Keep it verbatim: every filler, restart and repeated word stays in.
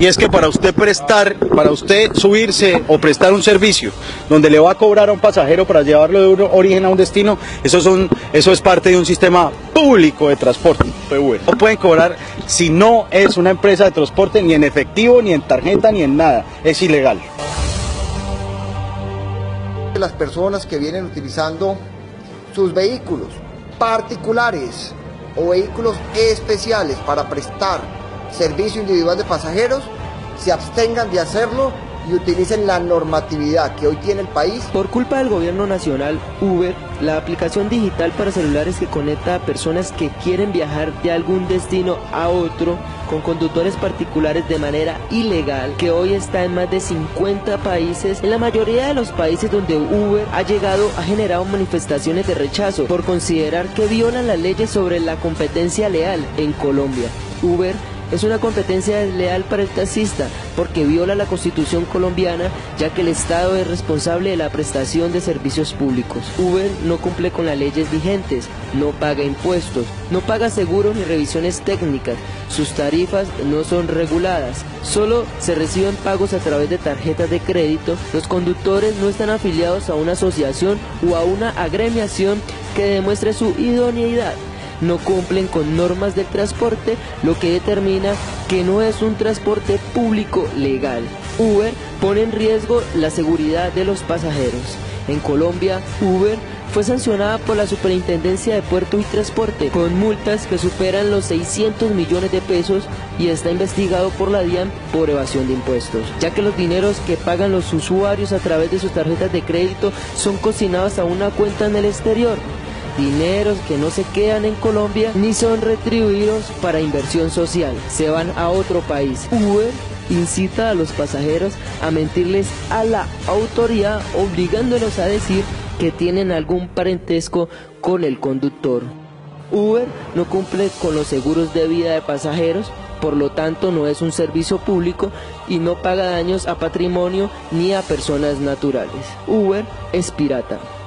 Y es que para usted prestar, para usted subirse o prestar un servicio donde le va a cobrar a un pasajero para llevarlo de un origen a un destino, eso, son, eso es parte de un sistema público de transporte. No pueden cobrar si no es una empresa de transporte, ni en efectivo, ni en tarjeta, ni en nada. Es ilegal. Las personas que vienen utilizando sus vehículos particulares o vehículos especiales para prestar servicio individual de pasajeros se abstengan de hacerlo y utilicen la normatividad que hoy tiene el país. Por culpa del gobierno nacional, Uber, la aplicación digital para celulares que conecta a personas que quieren viajar de algún destino a otro con conductores particulares de manera ilegal, que hoy está en más de cincuenta países, en la mayoría de los países donde Uber ha llegado ha generado manifestaciones de rechazo por considerar que violan las leyes sobre la competencia leal en Colombia. Uber es una competencia desleal para el taxista porque viola la Constitución colombiana, ya que el Estado es responsable de la prestación de servicios públicos. Uber no cumple con las leyes vigentes, no paga impuestos, no paga seguros ni revisiones técnicas, sus tarifas no son reguladas, solo se reciben pagos a través de tarjetas de crédito, los conductores no están afiliados a una asociación o a una agremiación que demuestre su idoneidad. No cumplen con normas del transporte, lo que determina que no es un transporte público legal. Uber pone en riesgo la seguridad de los pasajeros. En Colombia, Uber fue sancionada por la Superintendencia de Puertos y Transporte con multas que superan los seiscientos millones de pesos y está investigado por la DIAN por evasión de impuestos, ya que los dineros que pagan los usuarios a través de sus tarjetas de crédito son consignados a una cuenta en el exterior. Dineros que no se quedan en Colombia ni son retribuidos para inversión social, se van a otro país. Uber incita a los pasajeros a mentirles a la autoridad, obligándolos a decir que tienen algún parentesco con el conductor. Uber no cumple con los seguros de vida de pasajeros, por lo tanto no es un servicio público y no paga daños a patrimonio ni a personas naturales. Uber es pirata.